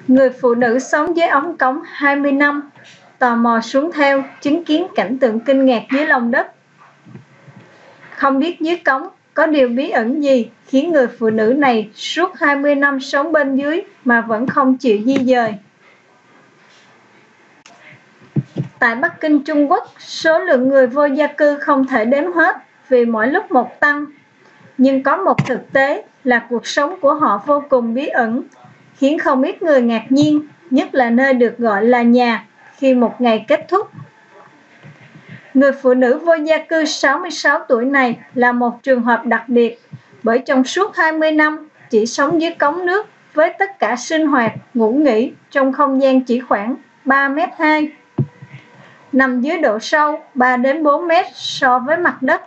Người phụ nữ sống dưới ống cống 20 năm, tò mò xuống theo, chứng kiến cảnh tượng kinh ngạc dưới lòng đất. Không biết dưới cống có điều bí ẩn gì khiến người phụ nữ này suốt 20 năm sống bên dưới mà vẫn không chịu di dời. Tại Bắc Kinh, Trung Quốc, số lượng người vô gia cư không thể đếm hết vì mỗi lúc một tăng. Nhưng có một thực tế là cuộc sống của họ vô cùng bí ẩn, khiến không ít người ngạc nhiên, nhất là nơi được gọi là nhà khi một ngày kết thúc. Người phụ nữ vô gia cư 66 tuổi này là một trường hợp đặc biệt, bởi trong suốt 20 năm chỉ sống dưới cống nước với tất cả sinh hoạt, ngủ nghỉ trong không gian chỉ khoảng 3,2 m, nằm dưới độ sâu 3 đến 4 mét so với mặt đất.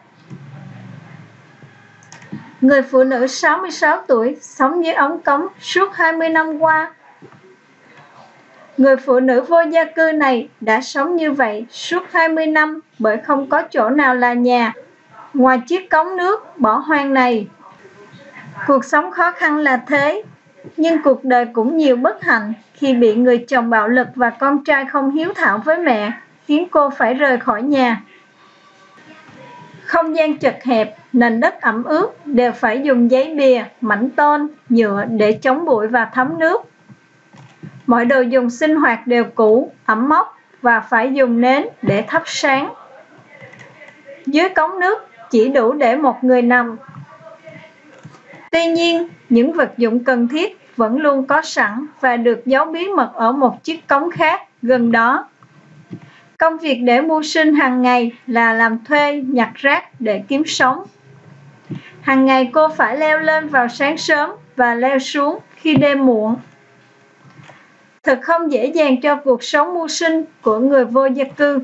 Người phụ nữ 66 tuổi sống dưới ống cống suốt 20 năm qua. Người phụ nữ vô gia cư này đã sống như vậy suốt 20 năm bởi không có chỗ nào là nhà ngoài chiếc cống nước bỏ hoang này. Cuộc sống khó khăn là thế, nhưng cuộc đời cũng nhiều bất hạnh khi bị người chồng bạo lực và con trai không hiếu thảo với mẹ, khiến cô phải rời khỏi nhà. Không gian chật hẹp, nền đất ẩm ướt đều phải dùng giấy bìa, mảnh tôn, nhựa để chống bụi và thấm nước. Mọi đồ dùng sinh hoạt đều cũ, ẩm mốc và phải dùng nến để thắp sáng. Dưới cống nước chỉ đủ để một người nằm. Tuy nhiên, những vật dụng cần thiết vẫn luôn có sẵn và được giấu bí mật ở một chiếc cống khác gần đó. Công việc để mưu sinh hàng ngày là làm thuê nhặt rác để kiếm sống. Hàng ngày cô phải leo lên vào sáng sớm và leo xuống khi đêm muộn. Thật không dễ dàng cho cuộc sống mưu sinh của người vô gia cư.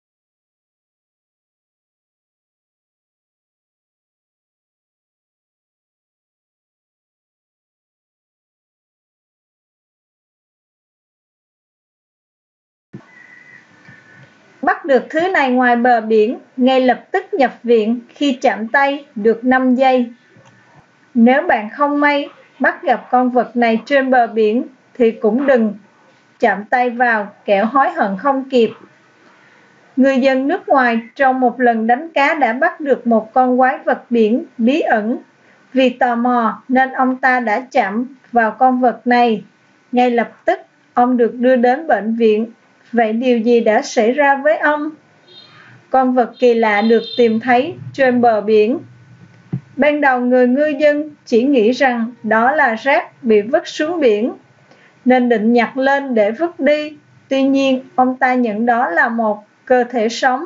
Bắt được thứ này ngoài bờ biển, ngay lập tức nhập viện khi chạm tay được 5 giây. Nếu bạn không may bắt gặp con vật này trên bờ biển thì cũng đừng chạm tay vào, kẻo hối hận không kịp. Người dân nước ngoài trong một lần đánh cá đã bắt được một con quái vật biển bí ẩn. Vì tò mò nên ông ta đã chạm vào con vật này. Ngay lập tức ông được đưa đến bệnh viện. Vậy điều gì đã xảy ra với ông? Con vật kỳ lạ được tìm thấy trên bờ biển. Ban đầu người ngư dân chỉ nghĩ rằng đó là rác bị vứt xuống biển, nên định nhặt lên để vứt đi. Tuy nhiên, ông ta nhận đó là một cơ thể sống.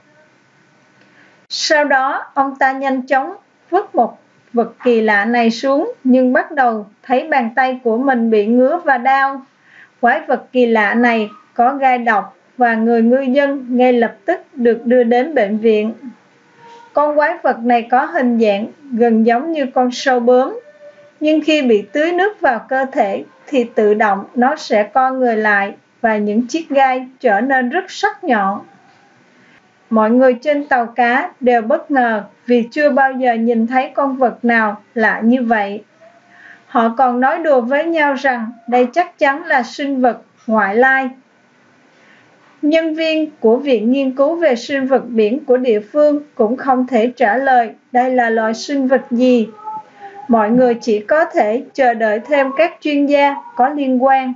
Sau đó, ông ta nhanh chóng vứt một vật kỳ lạ này xuống, nhưng bắt đầu thấy bàn tay của mình bị ngứa và đau. Quái vật kỳ lạ này có gai độc và người ngư dân ngay lập tức được đưa đến bệnh viện. Con quái vật này có hình dạng gần giống như con sâu bướm, nhưng khi bị tưới nước vào cơ thể thì tự động nó sẽ co người lại và những chiếc gai trở nên rất sắc nhọn. Mọi người trên tàu cá đều bất ngờ vì chưa bao giờ nhìn thấy con vật nào lạ như vậy. Họ còn nói đùa với nhau rằng đây chắc chắn là sinh vật ngoại lai. Nhân viên của Viện Nghiên cứu về sinh vật biển của địa phương cũng không thể trả lời đây là loài sinh vật gì. Mọi người chỉ có thể chờ đợi thêm các chuyên gia có liên quan.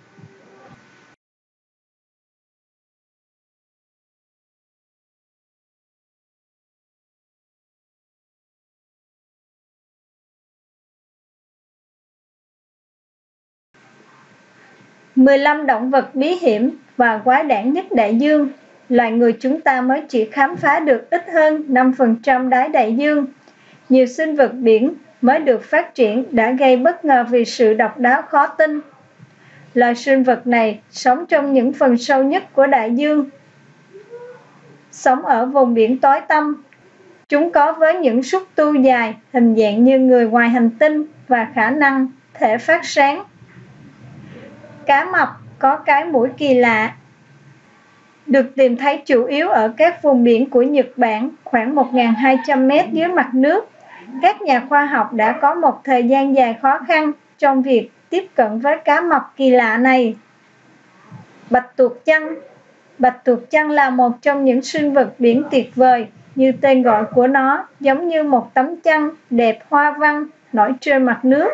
"15 động vật bí hiểm và quái đản nhất đại dương." Loài người chúng ta mới chỉ khám phá được ít hơn 5% đáy đại dương. Nhiều sinh vật biển mới được phát triển đã gây bất ngờ vì sự độc đáo khó tin. Loài sinh vật này sống trong những phần sâu nhất của đại dương, sống ở vùng biển tối tăm. Chúng có với những xúc tu dài, hình dạng như người ngoài hành tinh và khả năng thể phát sáng. Cá mập có cái mũi kỳ lạ, được tìm thấy chủ yếu ở các vùng biển của Nhật Bản, khoảng 1.200 m dưới mặt nước. Các nhà khoa học đã có một thời gian dài khó khăn trong việc tiếp cận với cá mập kỳ lạ này. Bạch tuộc chăn. Bạch tuộc chăn là một trong những sinh vật biển tuyệt vời, như tên gọi của nó, giống như một tấm chăn đẹp hoa văn nổi trên mặt nước.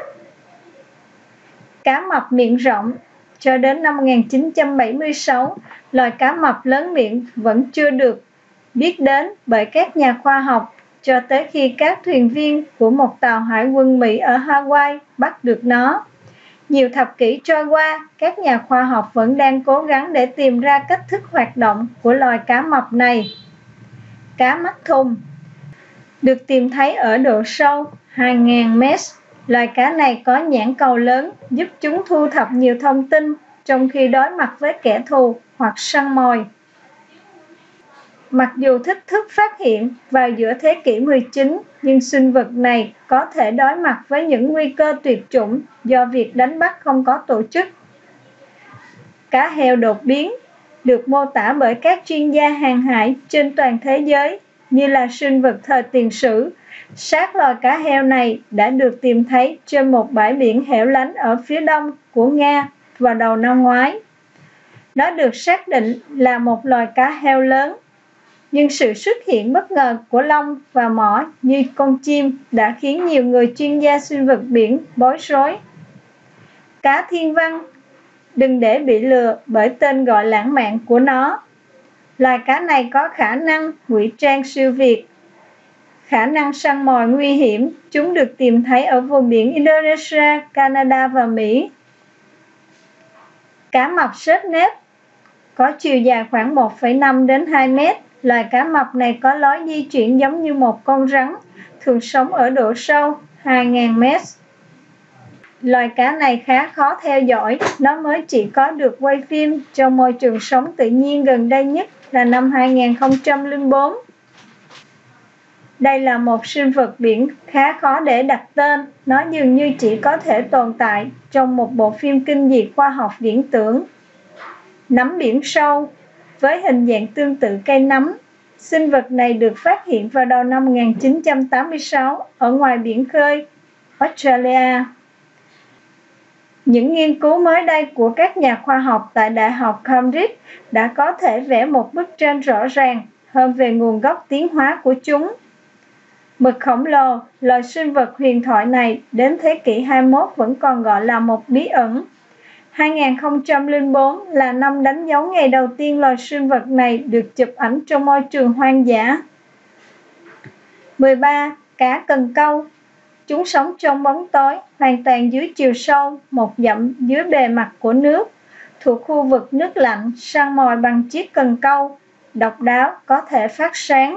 Cá mập miệng rộng. Cho đến năm 1976, loài cá mập lớn miệng vẫn chưa được biết đến bởi các nhà khoa học, cho tới khi các thuyền viên của một tàu hải quân Mỹ ở Hawaii bắt được nó. Nhiều thập kỷ trôi qua, các nhà khoa học vẫn đang cố gắng để tìm ra cách thức hoạt động của loài cá mập này. Cá mắt thùng được tìm thấy ở độ sâu 2.000 mét. Loài cá này có nhãn cầu lớn, giúp chúng thu thập nhiều thông tin trong khi đối mặt với kẻ thù hoặc săn mồi. Mặc dù thích thức phát hiện vào giữa thế kỷ 19, nhưng sinh vật này có thể đối mặt với những nguy cơ tuyệt chủng do việc đánh bắt không có tổ chức. Cá heo đột biến được mô tả bởi các chuyên gia hàng hải trên toàn thế giới như là sinh vật thời tiền sử. Xác loài cá heo này đã được tìm thấy trên một bãi biển hẻo lánh ở phía đông của Nga vào đầu năm ngoái. Nó được xác định là một loài cá heo lớn, nhưng sự xuất hiện bất ngờ của lông và mỏ như con chim đã khiến nhiều người chuyên gia sinh vật biển bối rối. Cá thiên văn. Đừng để bị lừa bởi tên gọi lãng mạn của nó. Loài cá này có khả năng ngụy trang siêu việt, khả năng săn mồi nguy hiểm. Chúng được tìm thấy ở vùng biển Indonesia, Canada và Mỹ. Cá mập xếp nếp có chiều dài khoảng 1,5 đến 2 mét. Loài cá mập này có lối di chuyển giống như một con rắn, thường sống ở độ sâu 2.000 mét. Loài cá này khá khó theo dõi, nó mới chỉ có được quay phim trong môi trường sống tự nhiên gần đây nhất là năm 2004. Đây là một sinh vật biển khá khó để đặt tên, nó dường như chỉ có thể tồn tại trong một bộ phim kinh dị khoa học viễn tưởng. Nắm biển sâu. Với hình dạng tương tự cây nấm, sinh vật này được phát hiện vào đầu năm 1986 ở ngoài biển khơi, Australia. Những nghiên cứu mới đây của các nhà khoa học tại Đại học Cambridge đã có thể vẽ một bức tranh rõ ràng hơn về nguồn gốc tiến hóa của chúng. Mực khổng lồ, loài sinh vật huyền thoại này đến thế kỷ 21 vẫn còn gọi là một bí ẩn. 2004 là năm đánh dấu ngày đầu tiên loài sinh vật này được chụp ảnh trong môi trường hoang dã. 13. Cá cần câu. Chúng sống trong bóng tối, hoàn toàn dưới chiều sâu, 1 dặm dưới bề mặt của nước, thuộc khu vực nước lạnh, săn mồi bằng chiếc cần câu, độc đáo, có thể phát sáng.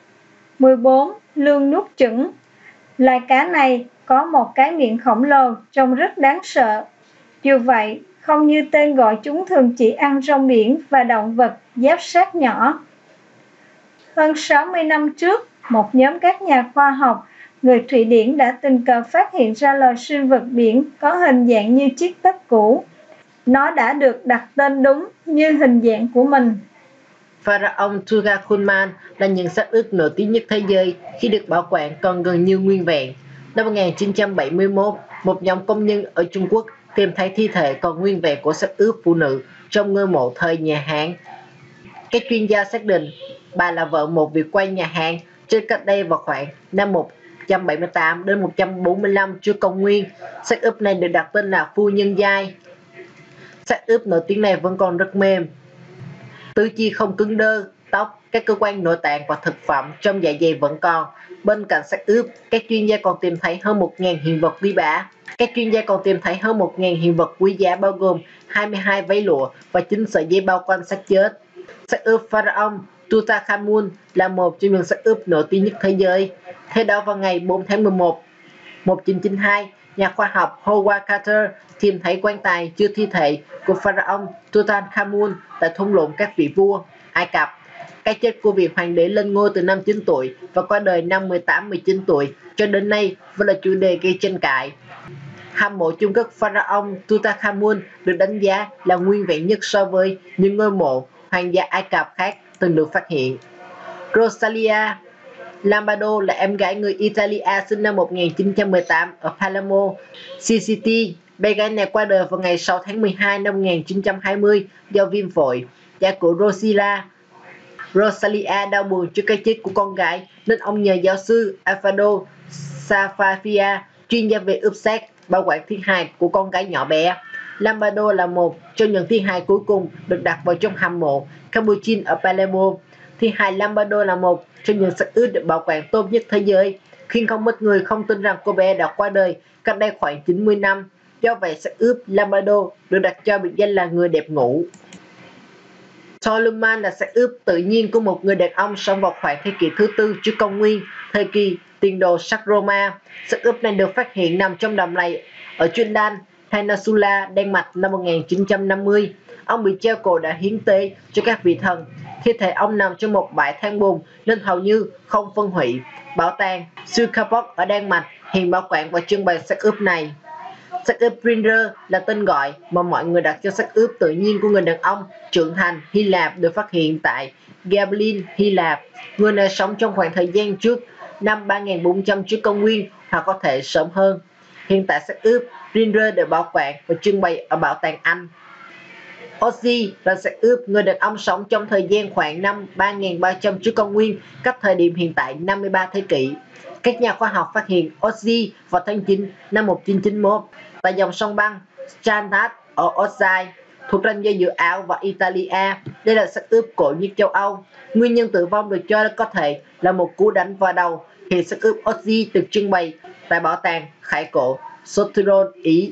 14. Lươn nuốt chửng. Loài cá này có một cái miệng khổng lồ, trông rất đáng sợ. Dù vậy, không như tên gọi, chúng thường chỉ ăn rong biển và động vật giáp xác nhỏ. Hơn 60 năm trước, một nhóm các nhà khoa học người Thụy Điển đã tình cờ phát hiện ra loài sinh vật biển có hình dạng như chiếc tất cũ. Nó đã được đặt tên đúng như hình dạng của mình. Pharaoh Tutankhamun là những xác ướp nổi tiếng nhất thế giới khi được bảo quản còn gần như nguyên vẹn. Năm 1971, một nhóm công nhân ở Trung Quốc tìm thấy thi thể còn nguyên vẹn của xác ướp phụ nữ trong ngôi mộ thời nhà Hán. Các chuyên gia xác định bà là vợ một vị quan nhà Hán trên cách đây vào khoảng năm 178 đến 145 trước công nguyên. Xác ướp này được đặt tên là phu nhân giai. Xác ướp nổi tiếng này vẫn còn rất mềm, tứ chi không cứng đơ, tóc, các cơ quan nội tạng và thực phẩm trong dạ dày vẫn còn. Bên cạnh xác ướp, các chuyên gia còn tìm thấy hơn 1.000 hiện vật quý báu. Các chuyên gia còn tìm thấy hơn 1.000 hiện vật quý giá bao gồm 22 váy lụa và 9 sợi dây bao quanh xác chết. Xác ướp Pharaoh Tutankhamun là một trong những xác ướp nổi tiếng nhất thế giới. Thế đó vào ngày 4 tháng 11, 1992, nhà khoa học Howard Carter tìm thấy quan tài chứa thi thể của Pharaoh Tutankhamun tại thung lũng các vị vua Ai Cập. Cái chết của vị hoàng đế lên ngôi từ năm 9 tuổi và qua đời năm 18-19 tuổi cho đến nay vẫn là chủ đề gây tranh cãi. Hầm mộ chung cất Pharaoh Tutankhamun được đánh giá là nguyên vẹn nhất so với những ngôi mộ hoàng gia Ai Cập khác từng được phát hiện. Rosalia Lombardo là em gái người Italia sinh năm 1918 ở Palermo, Sicily. Bé gái này qua đời vào ngày 6 tháng 12 năm 1920 do viêm phổi. Cha của Rosalia đau buồn trước cái chết của con gái nên ông nhờ giáo sư Alfredo Safafia, chuyên gia về ướp xác, bảo quản thi hài của con gái nhỏ bé. Lombardo là một trong những thi hài cuối cùng được đặt vào trong hầm mộ Capuchin ở Palermo. Thi hài Lombardo là một trong những xác ướp được bảo quản tốt nhất thế giới, khiến không ít người không tin rằng cô bé đã qua đời cách đây khoảng 90 năm. Do vậy, xác ướp Lombardo được đặt cho biệt danh là người đẹp ngủ. Solomon là xác ướp tự nhiên của một người đàn ông sống vào khoảng thế kỷ thứ 4 trước công nguyên, thời kỳ tiền đồ sắc Roma. Xác ướp này được phát hiện nằm trong đầm lầy ở Jutland, Peninsula, Đan Mạch năm 1950. Ông bị treo cổ đã hiến tế cho các vị thần. Thi thể ông nằm trong một bãi than bùn nên hầu như không phân hủy. Bảo tàng Sukabok ở Đan Mạch hiện bảo quản và trưng bày xác ướp này. Xác ướp Rinder là tên gọi mà mọi người đặt cho xác ướp tự nhiên của người đàn ông trưởng thành Hy Lạp được phát hiện tại Gablin, Hy Lạp. Người này sống trong khoảng thời gian trước năm 3400 trước công nguyên hoặc có thể sớm hơn. Hiện tại xác ướp Rinder được bảo quản và trưng bày ở Bảo tàng Anh. Ozzy là xác ướp người đàn ông sống trong thời gian khoảng năm 3300 trước công nguyên, cách thời điểm hiện tại 53 thế kỷ. Các nhà khoa học phát hiện Ozzy vào tháng 9 năm 1991 tại dòng sông băng Strandat ở Ozai, thuộc ranh giới giữa Áo và Italia. Đây là xác ướp cổ nhất châu Âu. Nguyên nhân tử vong được cho có thể là một cú đánh vào đầu. Hiện xác ướp Ozzy được trưng bày tại Bảo tàng Khải cổ Sotirol, Ý.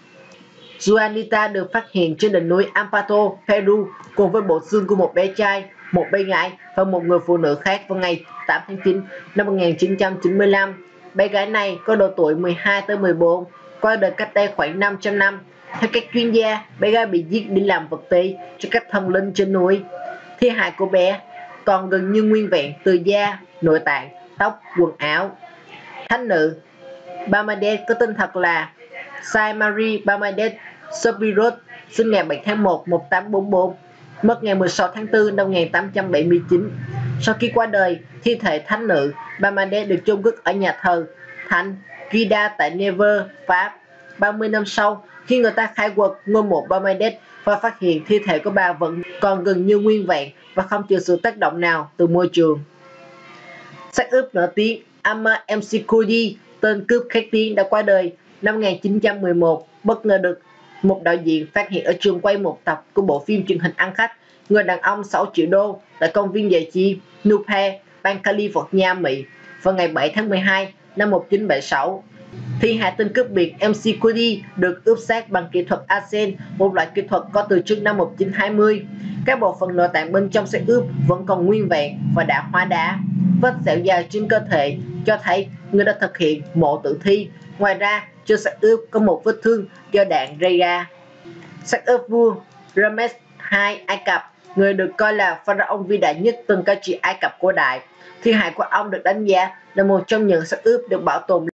Juanita được phát hiện trên đỉnh núi Ampato, Peru, cùng với bộ xương của một bé trai, một bé gái và một người phụ nữ khác vào ngày 8 tháng 9 năm 1995. Bé gái này có độ tuổi 12 tới 14, qua đời cách đây khoảng 500 năm. Theo các chuyên gia, bé gái bị giết để làm vật tế cho các thần linh trên núi. Thi hài của bé còn gần như nguyên vẹn từ da, nội tạng, tóc, quần áo. Thánh nữ Bernadette có tên thật là Saint Marie Bernadette Soubirous, sinh ngày 7 tháng 1 1844, mất ngày 16 tháng 4 năm 1879. Sau khi qua đời, thi thể thánh nữ Bernadette được chôn cất ở nhà thờ Thánh Gida tại Nevers, Pháp. 30 năm sau, khi người ta khai quật ngôi mộ Bernadette và phát hiện thi thể của bà vẫn còn gần như nguyên vẹn và không chịu sự tác động nào từ môi trường. Xác ướp nổi tiếng Ammar Mcgurdy, tên cướp khét tiếng, đã qua đời năm 1911, bất ngờ được một đạo diễn phát hiện ở trường quay một tập của bộ phim truyền hình ăn khách Người đàn ông 6 triệu đô tại công viên giải trí Newport, bang California, Mỹ vào ngày 7 tháng 12 năm 1976. Thi hài tên cướp biển Mcgurdy được ướp xác bằng kỹ thuật arsen, một loại kỹ thuật có từ trước năm 1920. Các bộ phận nội tạng bên trong xác ướp vẫn còn nguyên vẹn và đã hóa đá. Vết sẹo dài trên cơ thể cho thấy người đã thực hiện mổ tử thi. Ngoài ra, trên xác ướp có một vết thương do đạn gây ra. Xác ướp vua Ramses II Ai Cập, người được coi là pharaoh vĩ đại nhất từng cai trị Ai Cập cổ đại. Thi hài của ông được đánh giá là một trong những xác ướp được bảo tồn